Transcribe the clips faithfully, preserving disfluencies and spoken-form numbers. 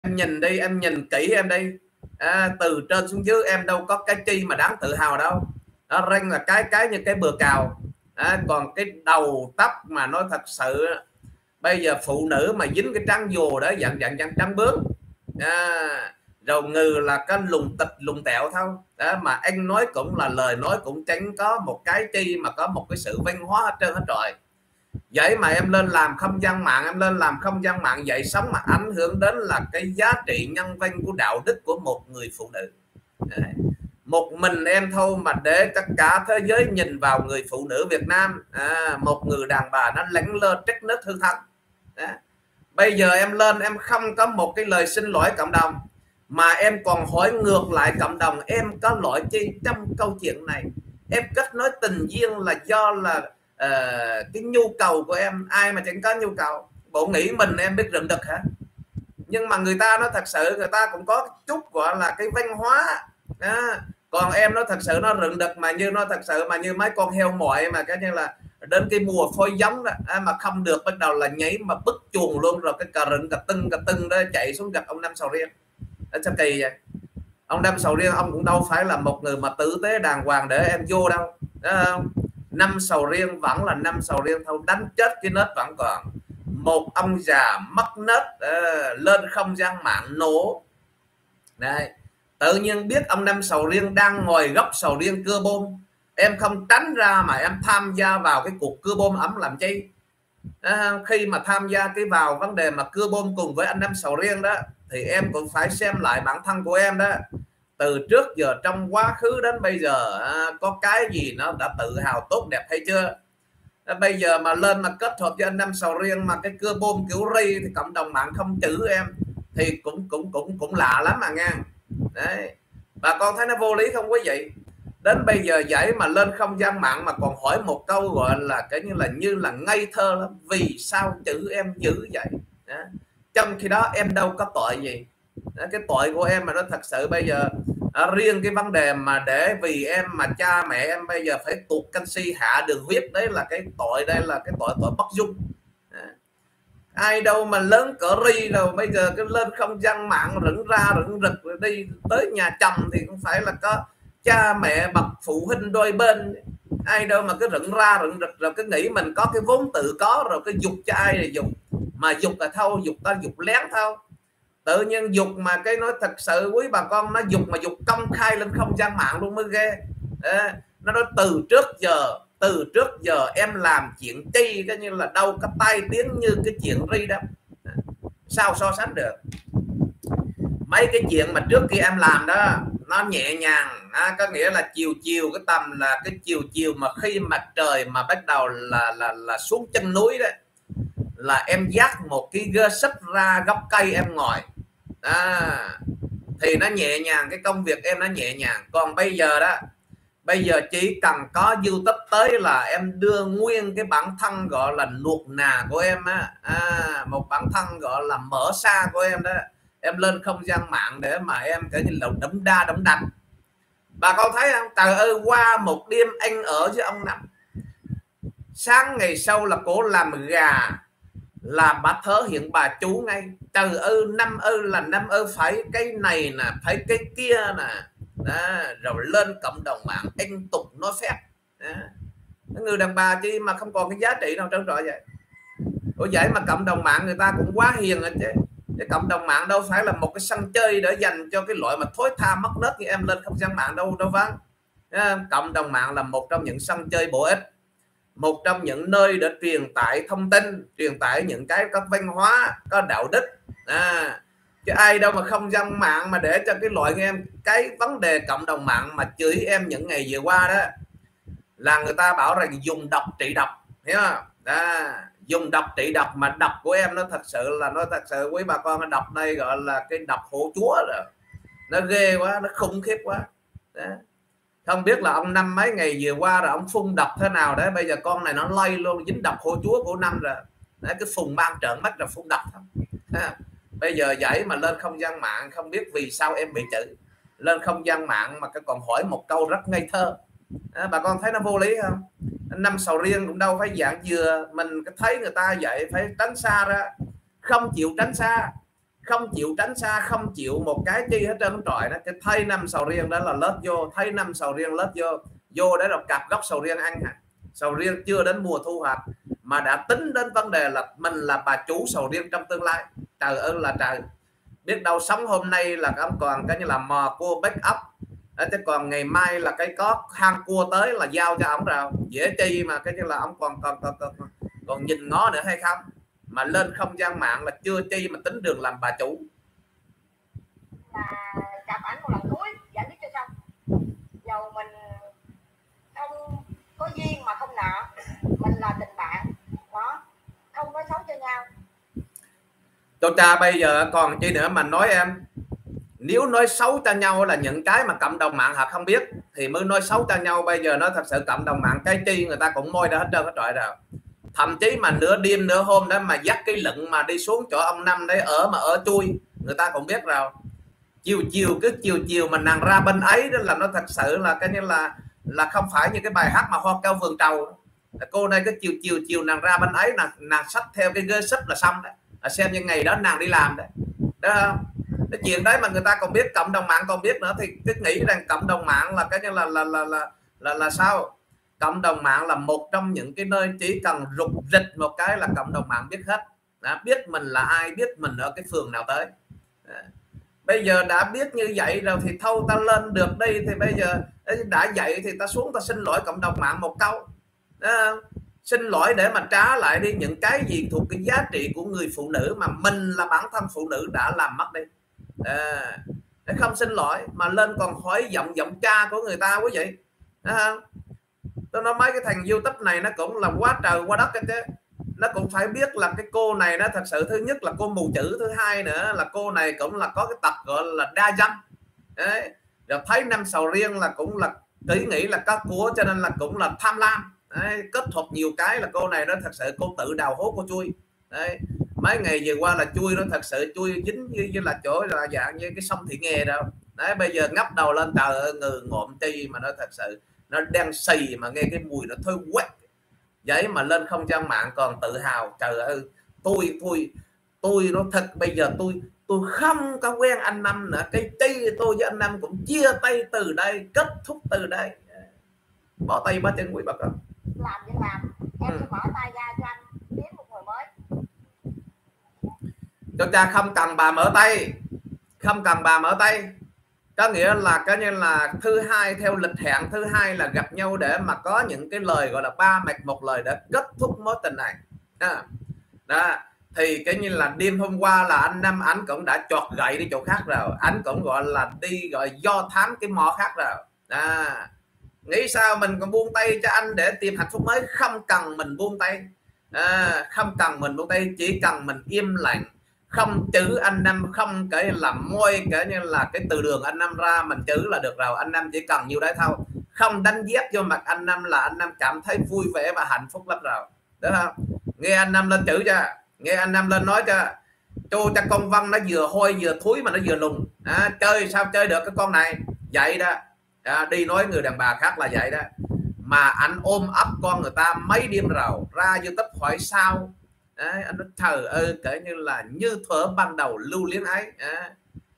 em nhìn đi, em nhìn kỹ em đi, à, từ trên xuống dưới em đâu có cái chi mà đáng tự hào đâu. Nó răng là cái cái như cái bừa cào, à, còn cái đầu tóc mà nói thật sự bây giờ phụ nữ mà dính cái trắng dồ đó dạng dạng dạng trắng bướm, à, rồi ngừ là cái lùng tịch lùng tẹo thôi đó, mà anh nói cũng là lời nói cũng chẳng có một cái chi mà có một cái sự văn hóa hết trơn hết rồi. Vậy mà em lên làm không gian mạng, em lên làm không gian mạng dậy sống mà ảnh hưởng đến là cái giá trị nhân văn của đạo đức của một người phụ nữ. Đấy. Một mình em thôi mà để tất cả thế giới nhìn vào người phụ nữ Việt Nam, à, một người đàn bà nó lẳng lơ trách nước hư thân. Đó. Bây giờ em lên em không có một cái lời xin lỗi cộng đồng, mà em còn hỏi ngược lại cộng đồng em có lỗi chi trong câu chuyện này. Em kết nối tình duyên là do là uh, cái nhu cầu của em, ai mà chẳng có nhu cầu. Bộ nghĩ mình em biết rừng đực hả? Nhưng mà người ta nó thật sự người ta cũng có chút gọi là cái văn hóa đó. Còn em nó thật sự nó rừng đực mà như nó thật sự mà như mấy con heo mỏi mà cái như là đến cái mùa phôi giống đó, à, mà không được bắt đầu là nhảy mà bứt chuồng luôn, rồi cái cà rừng cà tưng cà tưng đó chạy xuống gặp ông Năm Sầu Riêng. Đó, sao kỳ vậy? Ông Năm Sầu Riêng ông cũng đâu phải là một người mà tử tế đàng hoàng để em vô đâu, đó không? Năm Sầu Riêng vẫn là Năm Sầu Riêng thôi, đánh chết cái nết vẫn còn. Một ông già mất nết uh, lên không gian mạng nổ đây, tự nhiên biết ông Năm Sầu Riêng đang ngồi góc sầu riêng cưa bom, em không tránh ra mà em tham gia vào cái cuộc cưa bom ấm làm chi? À, khi mà tham gia cái vào vấn đề mà cưa bom cùng với anh Năm Sầu Riêng đó thì em cũng phải xem lại bản thân của em đó, từ trước giờ trong quá khứ đến bây giờ à, có cái gì nó đã tự hào tốt đẹp hay chưa? À, bây giờ mà lên mà kết hợp với anh Năm Sầu Riêng mà cái cưa bom kiểu ri thì cộng đồng mạng không chữ em thì cũng cũng cũng cũng lạ lắm mà nghe. Đấy, bà con thấy nó vô lý không quý vị? Đến bây giờ vậy mà lên không gian mạng mà còn hỏi một câu gọi là cái như là như là ngây thơ lắm, vì sao chữ em dữ vậy? Đó. Trong khi đó em đâu có tội gì. Đó, cái tội của em mà nó thật sự bây giờ à, riêng cái vấn đề mà để vì em mà cha mẹ em bây giờ phải tụt canxi hạ đường huyết, đấy là cái tội, đây là cái tội tội bất dung. Đó. Ai đâu mà lớn cỡ ri đâu, bây giờ cái lên không gian mạng rửng ra rửng rực rồi đi tới nhà chồng thì cũng phải là có cha mẹ bậc phụ huynh đôi bên. Ai đâu mà cứ rửng ra rửng rực rồi cứ nghĩ mình có cái vốn tự có rồi cứ dục cho ai thì dục, mà dục là thâu, dục ta dục lén thâu. Tự nhiên dục mà cái nói thật sự quý bà con, nó dục mà dục công khai lên không gian mạng luôn mới ghê. À, nó nói từ trước giờ từ trước giờ em làm chuyện chi cái như là đâu có tai tiếng như cái chuyện ri đó, sao so sánh được? Mấy cái chuyện mà trước khi em làm đó nó nhẹ nhàng, à, có nghĩa là chiều chiều cái tầm là cái chiều chiều mà khi mặt trời mà bắt đầu là là là xuống chân núi đó là em dắt một cái gơ sách ra gốc cây em ngồi, à, thì nó nhẹ nhàng, cái công việc em nó nhẹ nhàng. Còn bây giờ đó, bây giờ chỉ cần có YouTube tới là em đưa nguyên cái bản thân gọi là nuột nà của em á, à, một bản thân gọi là mở xa của em đó, em lên không gian mạng để mà em kể như là đấm đa đấm đập. Bà con thấy không? Trời ơi, qua một đêm anh ở với ông Năm, sáng ngày sau là cổ làm gà là bà thớ hiện bà chú ngay. Trời ơi, Năm ơi là Năm ơi phải cái này nè, phải cái kia nè. Đó, rồi lên cộng đồng mạng anh tục nói phép. Đó. Người đàn bà chi mà không còn cái giá trị nào trơn trọi vậy. Ủa vậy mà cộng đồng mạng người ta cũng quá hiền rồi chứ. Cái cộng đồng mạng đâu phải là một cái sân chơi để dành cho cái loại mà thối tha mất nết như em lên không gian mạng đâu đâu vâng. Cộng đồng mạng là một trong những sân chơi bổ ích, một trong những nơi để truyền tải thông tin, truyền tải những cái có văn hóa, có đạo đức, à, chứ ai đâu mà không gian mạng mà để cho cái loại như em. Cái vấn đề cộng đồng mạng mà chửi em những ngày vừa qua đó là người ta bảo rằng dùng độc trị độc, hiểu không? Đó, dùng độc trị độc, mà độc của em nó thật sự là nó thật sự quý bà con, cái độc đây gọi là cái độc hổ chúa rồi, nó ghê quá, nó khủng khiếp quá. Đó. Không biết là ông Năm mấy ngày vừa qua rồi ông phun độc thế nào đấy, bây giờ con này nó lây luôn, dính độc hổ chúa của Năm rồi. Đấy, cái phùng mang trợn mắt rồi phun độc không. À, bây giờ vậy mà lên không gian mạng không biết vì sao em bị chửi, lên không gian mạng mà cái còn hỏi một câu rất ngây thơ. À, bà con thấy nó vô lý không? Năm Sầu Riêng cũng đâu phải dạng dừa, mình thấy người ta vậy phải tránh xa ra, không chịu tránh xa. không chịu tránh xa, không chịu một cái chi hết trơn trọi đó. Cái thay năm sầu riêng đó là lết vô, thay năm sầu riêng lết vô vô để đọc cặp gốc sầu riêng ăn hả? Sầu riêng chưa đến mùa thu hoạch mà đã tính đến vấn đề là mình là bà chủ sầu riêng trong tương lai. Trời ơi là trời, biết đâu sống hôm nay là ông còn cái như là mò cua back up, chứ còn ngày mai là cái có hang cua tới là giao cho ông rồi, dễ chi mà cái như là ông còn còn còn, còn, còn nhìn ngó nữa hay không, mà lên không gian mạng là chưa chi mà tính đường làm bà chủ. Là gặp ảnh một lần cuối giải quyết cho xong, dầu mình không có duyên mà không nợ, mình là tình bạn đó, không nói xấu cho nhau. Cho cha bây giờ còn chi nữa mà nói em, nếu nói xấu cho nhau là những cái mà cộng đồng mạng họ không biết thì mới nói xấu cho nhau. Bây giờ nó thật sự cộng đồng mạng cái chi người ta cũng môi ra hết trơn hết trọi rồi. Thậm chí mà nửa đêm nửa hôm đó mà dắt cái lựng mà đi xuống chỗ ông Năm đấy ở mà ở chui, người ta cũng biết rồi. Chiều chiều cứ chiều chiều mà nàng ra bên ấy đó là nó thật sự là cái như là là không phải như cái bài hát mà Hoa Cao Vườn Trầu. Cô này cái chiều chiều chiều nàng ra bên ấy, nàng nàng xách theo cái ghế súp là xong đấy, là xem như ngày đó nàng đi làm đấy. Đó không? Cái chuyện đấy mà người ta còn biết, cộng đồng mạng còn biết nữa, thì cứ nghĩ rằng cộng đồng mạng là cái như là là là là là, là sao? Cộng đồng mạng là một trong những cái nơi chỉ cần rục rịch một cái là cộng đồng mạng biết hết. Đã biết mình là ai, biết mình ở cái phường nào tới. Đã. Bây giờ đã biết như vậy rồi thì thôi ta lên được đây, thì bây giờ đã vậy thì ta xuống ta xin lỗi cộng đồng mạng một câu. Đó. Xin lỗi để mà trả lại đi những cái gì thuộc cái giá trị của người phụ nữ mà mình là bản thân phụ nữ đã làm mất đi. À, không xin lỗi mà lên còn hỏi giọng giọng cha của người ta quý vị. Đó. Tôi nói mấy cái thằng YouTube này nó cũng là quá trời quá đất cái chứ. Nó cũng phải biết là cái cô này nó thật sự thứ nhất là cô mù chữ, thứ hai nữa là cô này cũng là có cái tật gọi là đa dâm. Đấy. Rồi thấy năm sầu riêng là cũng là kỹ nghĩ là có của cho nên là cũng là tham lam. Đấy. Kết hợp nhiều cái là cô này nó thật sự cô tự đào hố cô chui. Đấy. Mấy ngày vừa qua là chui nó thật sự chui dính như, như là chỗ là dạng như cái sông Thị Nghè đâu. Đấy, bây giờ ngóc đầu lên trời ơi, ngừ ngộm chi mà nó thật sự nó đang xì mà nghe cái mùi nó thôi quét vậy mà lên không gian mạng còn tự hào. Trời ơi, tôi tôi tôi nó thật bây giờ tôi tôi không có quen anh Năm nữa, cái chi tôi với anh Năm cũng chia tay từ đây, kết thúc từ đây, bỏ tay bỏ chân quý bà con. Làm gì làm, em sẽ mở tay ra cho anh kiếm một người mới. Cho cha không cần bà mở tay, không cần bà mở tay, có nghĩa là cái như là thứ hai theo lịch hẹn, thứ hai là gặp nhau để mà có những cái lời gọi là ba mạch một lời để kết thúc mối tình này. Đó. Đó. Thì cái như là đêm hôm qua là anh Năm ảnh cũng đã chọt gậy đi chỗ khác rồi, anh cũng gọi là đi gọi do thám cái mỏ khác rồi. Đó. Nghĩ sao mình còn buông tay cho anh để tìm hạnh phúc mới? Không cần mình buông tay. À, không cần mình buông tay, chỉ cần mình im lặng, không chữ anh Năm, không cái làm môi cái như là cái từ đường anh Năm ra mình chữ là được rồi. Anh Năm chỉ cần nhiêu đấy thôi, không đánh dép vô mặt anh Năm là anh Năm cảm thấy vui vẻ và hạnh phúc lắm rồi, đúng không? Nghe anh Năm lên chữ cho, nghe anh Năm lên nói cho cho cho con Văn nó vừa hôi vừa thúi mà nó vừa lùn. À, chơi sao chơi được cái con này vậy đó. À, đi nói người đàn bà khác là vậy đó, mà anh ôm ấp con người ta mấy đêm rồi ra YouTube hỏi sao. Đấy, anh nói trời ơi kể như là như thuở ban đầu lưu luyến ấy. À,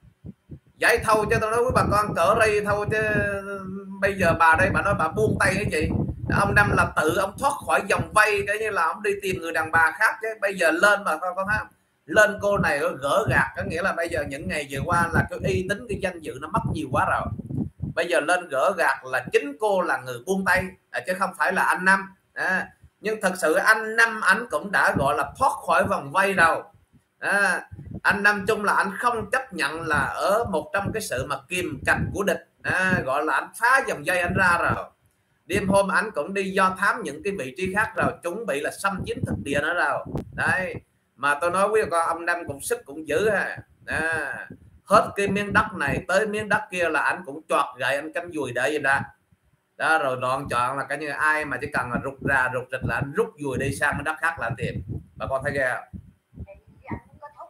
vậy thôi cho tôi nói với bà con cỡ đây thôi chứ bây giờ bà đây bà nói bà buông tay cái gì. Ông Năm là tự ông thoát khỏi vòng vây cái như là ông đi tìm người đàn bà khác chứ bây giờ lên mà con thấy lên cô này gỡ gạt, có nghĩa là bây giờ những ngày vừa qua là cái uy tín cái danh dự nó mất nhiều quá rồi, bây giờ lên gỡ gạt là chính cô là người buông tay chứ không phải là anh Năm. À, nhưng thật sự anh Năm ảnh cũng đã gọi là thoát khỏi vòng vây rồi. À, anh Năm chung là anh không chấp nhận là ở một trong cái sự mà kìm cạch của địch. À, gọi là anh phá dòng dây anh ra rồi. Đêm hôm anh cũng đi do thám những cái vị trí khác rồi, chuẩn bị là xâm chiếm thực địa nữa rồi. Đấy, mà tôi nói với con ông Năm cũng sức cũng dữ ha. À, hết cái miếng đất này tới miếng đất kia là anh cũng chọt gậy anh cắm dùi để gì ra. Đó rồi đoạn chọn là cái như ai mà chỉ cần là rụt ra rụt rịch là anh rút dùi đi sang cái đất khác là anh tìm. Bà con thấy ghê không? Thì anh cũng kết thúc.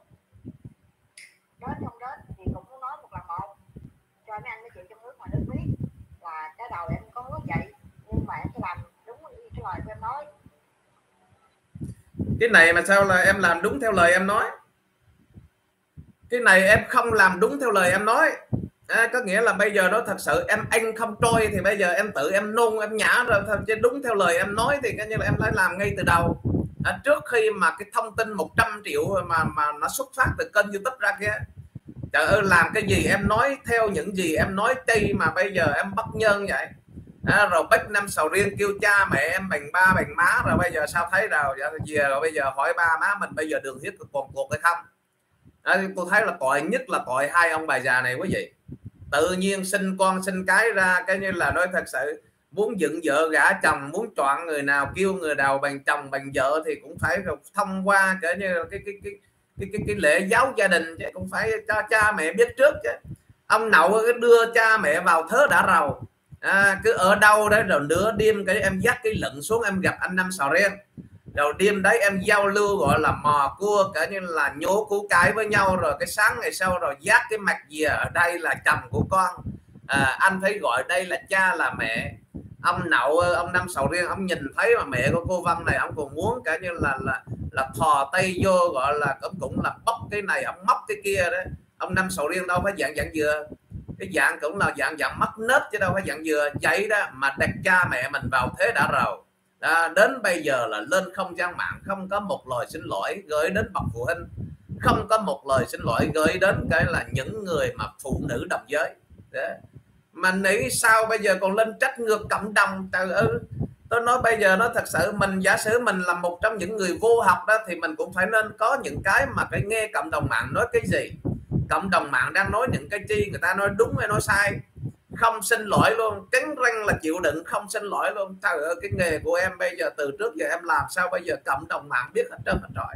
Đến không đến thì cũng muốn nói một lần một cho mấy anh mấy chị trong nước ngoài nước biết là cái đầu em có hướng vậy, nhưng mà em sẽ làm đúng cái lời của em nói. Cái này mà sao là em làm đúng theo lời em nói? cái này em không làm đúng theo lời em nói. À, có nghĩa là bây giờ nó thật sự em anh không trôi thì bây giờ em tự em nôn em nhả rồi thôi, chứ đúng theo lời em nói thì coi như là em phải làm ngay từ đầu. À, trước khi mà cái thông tin một trăm triệu mà mà nó xuất phát từ kênh YouTube ra kia, trời ơi làm cái gì em nói theo những gì em nói chi mà bây giờ em bắt nhân vậy. À, rồi Bách Năm Sầu Riêng kêu cha mẹ em bằng ba bằng má, rồi bây giờ sao thấy đâu về rồi bây giờ hỏi ba má mình bây giờ đường huyết còn cuộc hay không. À, tôi thấy là tội nhất là tội hai ông bà già này quý vị, tự nhiên sinh con sinh cái ra cái như là nói thật sự muốn dựng vợ gả chồng, muốn chọn người nào kêu người nào bằng chồng bằng vợ thì cũng phải thông qua cái như cái cái cái cái cái, cái lễ giáo gia đình chứ, cũng phải cho cha mẹ biết trước chứ. Ông Nậu đưa cha mẹ vào thớ đã rầu. À, cứ ở đâu đấy rồi nửa đêm cái em dắt cái lận xuống em gặp anh Năm Sầu Riêng, đầu đêm đấy em giao lưu gọi là mò cua cả như là nhố cú cái với nhau, rồi cái sáng ngày sau rồi dắt cái mặt dìa ở đây là chồng của con. À, anh thấy gọi đây là cha là mẹ. Ông Nậu ông Năm Sầu Riêng ông nhìn thấy mà mẹ của cô Vân này ông còn muốn cả như là là là thò tay vô gọi là cũng cũng là bóc cái này ông móc cái kia đấy. Ông Năm Sầu Riêng đâu phải dạng dạng dừa, cái dạng cũng là dạng dạng mắc nết chứ đâu phải dạng dừa vậy đó mà đặt cha mẹ mình vào thế đã rồi. À, đến bây giờ là lên không gian mạng không có một lời xin lỗi gửi đến bậc phụ huynh, không có một lời xin lỗi gửi đến cái là những người mà phụ nữ đồng giới. Đấy. Mà nghĩ sao bây giờ còn lên trách ngược cộng đồng. Trời ơi, tôi nói bây giờ nó thật sự mình giả sử mình là một trong những người vô học đó thì mình cũng phải nên có những cái mà phải nghe cộng đồng mạng nói cái gì, cộng đồng mạng đang nói những cái chi, người ta nói đúng hay nói sai, không xin lỗi luôn, cứng răng là chịu đựng không xin lỗi luôn. Trời ơi, cái nghề của em bây giờ từ trước giờ em làm sao bây giờ cộng đồng mạng biết hết trơn hết trọi.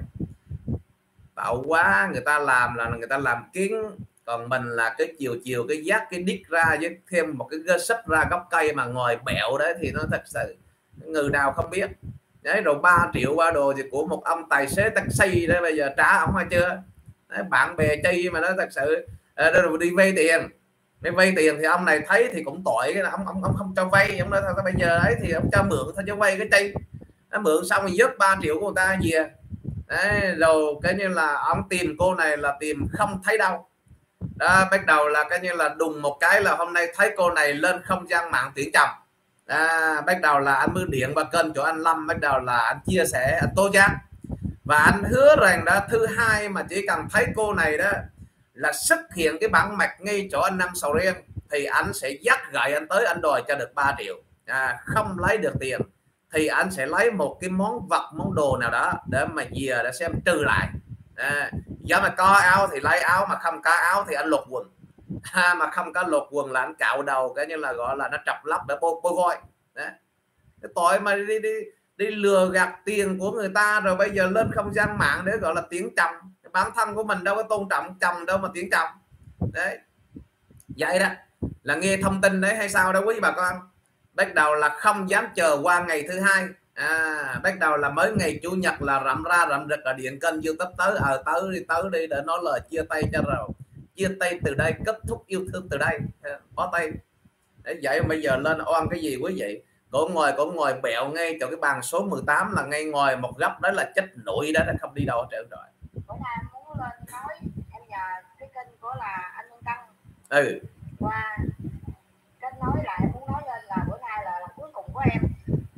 Bạo quá, người ta làm là người ta làm kiến, còn mình là cái chiều chiều cái dắt cái đít ra với thêm một cái gơ sấp ra gốc cây mà ngồi bẹo đấy thì nó thật sự người nào không biết. Đấy, rồi ba triệu ba đồ thì của một ông tài xế taxi đấy, bây giờ trả ông hay chưa. Đấy, bạn bè chi mà nó thật sự à, rồi đi vay tiền, đi vay tiền thì ông này thấy thì cũng tội, cái ông ông ông không cho vay, ông nói thôi bây giờ ấy thì ông cho mượn thôi cho vay cái chi. Nó mượn xong thì dứt ba triệu của người ta gì à. Đấy, rồi cái như là ông tìm cô này là tìm không thấy đâu. Đó, bắt đầu là cái như là đùng một cái là hôm nay thấy cô này lên không gian mạng tuyển chồng. À, bắt đầu là anh mới điện vào kênh chỗ anh Lâm, bắt đầu là anh chia sẻ, anh tố giác và anh hứa rằng đó thứ hai mà chỉ cần thấy cô này đó là xuất hiện cái bản mặt ngay chỗ anh Năm Sầu Riêng thì anh sẽ dắt gậy anh tới, anh đòi cho được ba triệu. À, không lấy được tiền thì anh sẽ lấy một cái món vật món đồ nào đó để mà dìa để xem trừ lại. À, do mà có áo thì lấy áo, mà không có áo thì anh lột quần. À, mà không có lột quần là anh cạo đầu cái như là gọi là nó trọc lóc để bôi, bôi voi. Đấy. Cái tội mà đi đi đi lừa gạt tiền của người ta rồi bây giờ lên không gian mạng để gọi là tiếng chồng. Bản thân của mình đâu có tôn trọng chồng đâu mà tiếng chồng. Đấy, vậy đó là nghe thông tin đấy hay sao đâu quý bà con. Bắt đầu là không dám chờ qua ngày thứ hai. À, bắt đầu là mới ngày chủ nhật là rậm ra rậm rực ở điện kênh YouTube tới ở tới đi tới đi để nói lời chia tay cho rồi, chia tay từ đây, kết thúc yêu thương từ đây, bó tay. Để vậy bây giờ lên oan cái gì quý vị. Cổ ngồi cổ ngồi bẹo ngay chỗ cái bàn số mười tám là ngay ngồi một góc đó là chết nội đó, không đi đâu hết rồi. Bữa nay em muốn lên nói em nhờ cái kênh của là anh Lương Tăng. Ừ. Qua kết nối là em muốn nói lên là bữa nay là, là cuối cùng của em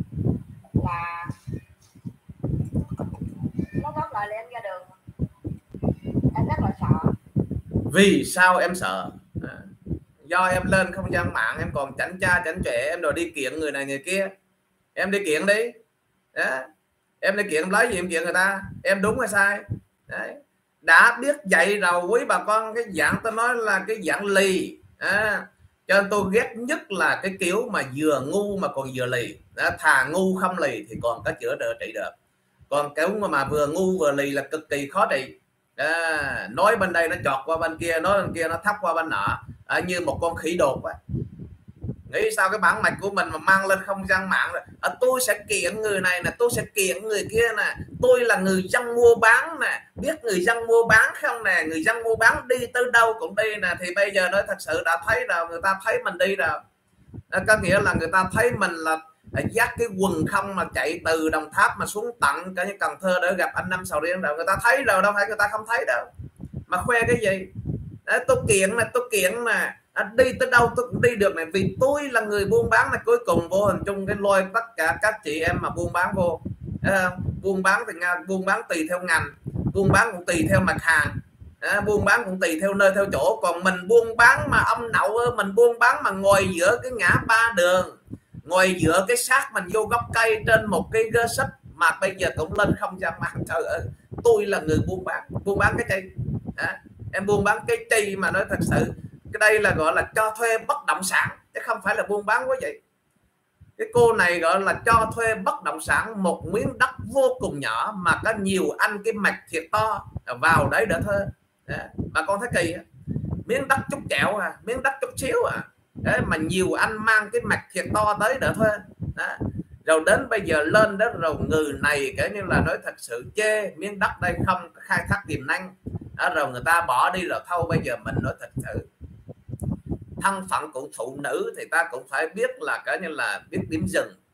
là nó góp lại là em ra đường em rất là sợ. Vì sao em sợ? À, do em lên không gian mạng em còn chảnh cha chảnh trẻ, em rồi đi kiện người này người kia, em đi kiện đi đó. Em đi kiện lấy gì em kiện người ta, em đúng hay sai. Đấy. Đã biết vậy rồi quý bà con, cái dạng tôi nói là cái dạng lì. À, cho nên tôi ghét nhất là cái kiểu mà vừa ngu mà còn vừa lì. Đó, thà ngu không lì thì còn có chữa đỡ trị được, còn kiểu mà vừa ngu vừa lì là cực kỳ khó trị. À, nói bên đây nó chọt qua bên kia, nói bên kia nó thấp qua bên nọ. À, như một con khỉ đột vậy. Nghĩ sao cái bản mạch của mình mà mang lên không gian mạng rồi à, tôi sẽ kiện người này nè, tôi sẽ kiện người kia nè, tôi là người dân mua bán nè, biết người dân mua bán không nè, người dân mua bán đi tới đâu cũng đi nè. Thì bây giờ nó thật sự đã thấy rồi, người ta thấy mình đi rồi. À, có nghĩa là người ta thấy mình là dắt cái quần không mà chạy từ Đồng Tháp mà xuống tận cả như Cần Thơ để gặp anh Năm Sầu Riêng rồi, người ta thấy rồi, đâu phải người ta không thấy đâu. mà khoe cái gì? Đấy, tôi kiện là tôi kiện mà à, đi tới đâu tôi cũng đi được này, vì tôi là người buôn bán này, cuối cùng vô hình chung cái lôi tất cả các chị em mà buôn bán vô. À, buôn bán thì buôn bán tùy theo ngành, buôn bán cũng tùy theo mặt hàng, à, buôn bán cũng tùy theo nơi theo chỗ. Còn mình buôn bán mà ông Nậu ơi, mình buôn bán mà ngồi giữa cái ngã ba đường, ngồi giữa cái xác mình vô gốc cây trên một cái gơ sách mà bây giờ cũng lên không gian mạng. Trời ơi, tôi là người buôn bán, buôn bán cái gì? À, em buôn bán cái chi mà nói thật sự cái đây là gọi là cho thuê bất động sản chứ không phải là buôn bán quá vậy. Cái cô này gọi là cho thuê bất động sản, một miếng đất vô cùng nhỏ mà có nhiều anh cái mạch thiệt to vào đấy để thuê. Bà con thấy kỳ, miếng đất chút chẹo à, miếng đất chút xíu à, đấy mà nhiều anh mang cái mạch thiệt to tới để thuê. Đó. Rồi đến bây giờ lên đó rồi người này kể như là nói thật sự chê miếng đất đây không khai thác tiềm năng. Đó, rồi người ta bỏ đi rồi thôi. Bây giờ mình nói thật sự thân phận của phụ nữ thì ta cũng phải biết là cả như là biết điểm dừng,